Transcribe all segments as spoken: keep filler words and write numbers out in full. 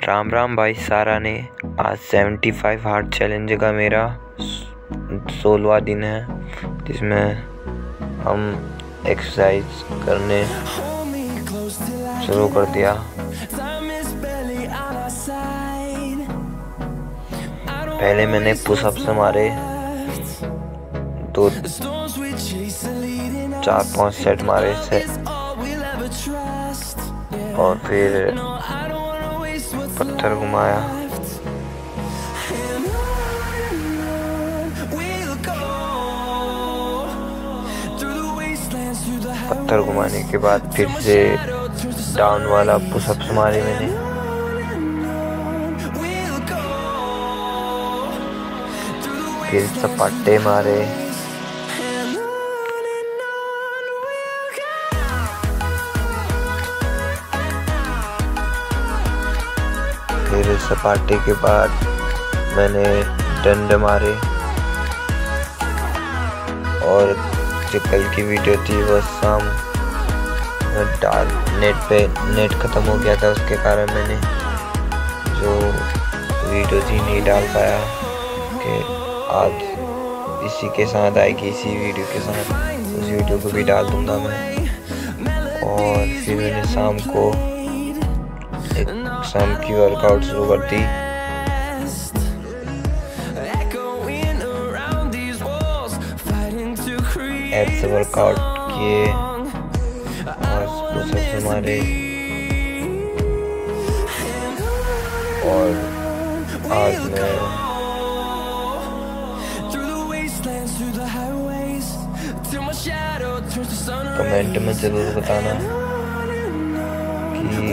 राम राम भाई सारा ने। आज सेवेंटी फाइव हार्ट चैलेंज का मेरा सोलहवां दिन है, जिसमें हम एक्सरसाइज करने शुरू कर दिया। पहले मैंने पुशअप्स मारे, दो चार पांच सेट मारे से, और फिर पत्थर घुमाया। पत्थर घुमाने के बाद फिर से डाउन वाला पुशअप्स मारे मैंने। फिर सपाटे मारे, फिर सपाटे के बाद मैंने डंडे मारे। और जो कल की वीडियो थी वो शाम डाल नेट पे नेट ख़त्म हो गया था, उसके कारण मैंने जो वीडियो थी नहीं डाल पाया। कि आज इसी के साथ आएगी, इसी वीडियो के साथ उस वीडियो को भी डाल दूंगा मैं। और फिर मैंने शाम को एक शाम की वर्कआउट शुरू कर दी। एब्स वर्कआउट किए और पुशअप्स मारे, और आज मैं कमेंट में ज़रूर बताना कि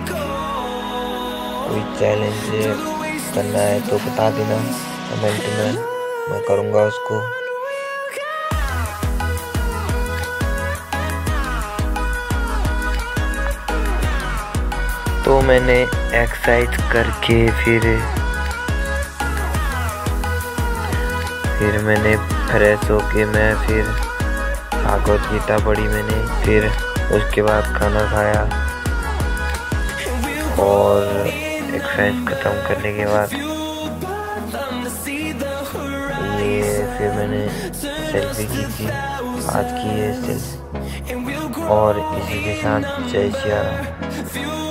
कोई चैलेंज करना है तो बता देना कमेंट में, मैं करूँगा उसको। तो मैंने एक्सरसाइज करके फिर फिर मैंने फ्रेश होके मैं फिर भागवत गीता पढ़ी मैंने। फिर उसके बाद खाना खाया, और एक्सरसाइज ख़त्म करने के बाद ये फिर मैंने सेल्फी की थी, आज की ये सेल्फी। और इसी के साथ जय सिया राम।